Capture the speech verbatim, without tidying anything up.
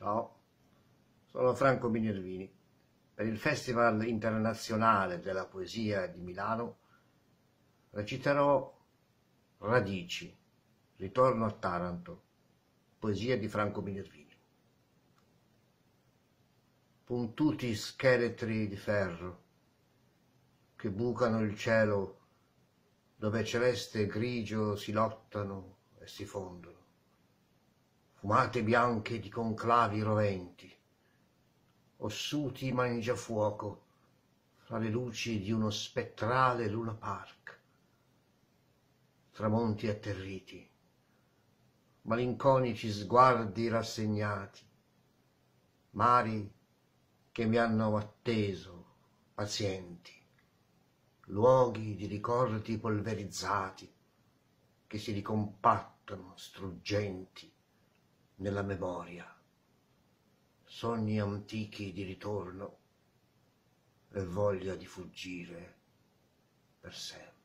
Ciao, sono Franco Minervini. Per il Festival Internazionale della Poesia di Milano reciterò Radici, Ritorno a Taranto, poesia di Franco Minervini. Puntuti scheletri di ferro che bucano il cielo dove celeste e grigio si lottano e si fondono, fumate bianche di conclavi roventi, ossuti mangiafuoco fra le luci di uno spettrale Luna Park, tramonti atterriti, malinconici sguardi rassegnati, mari che mi hanno atteso, pazienti, luoghi di ricordi polverizzati che si ricompattano struggenti nella memoria, sogni antichi di ritorno e voglia di fuggire per sempre.